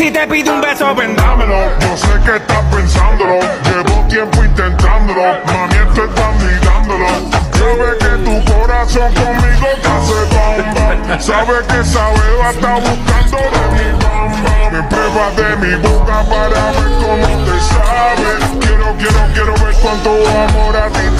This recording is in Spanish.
Si te pide un beso, vendámelo. Yo sé que estás pensándolo, llevo tiempo intentándolo. Mami, esto estás mirándolo. Sabe que tu corazón conmigo te hace bamba. Sabe que esa beba está buscando de mi bamba. Me prueba de mi boca para ver cómo te sabe. Quiero ver cuánto amor a ti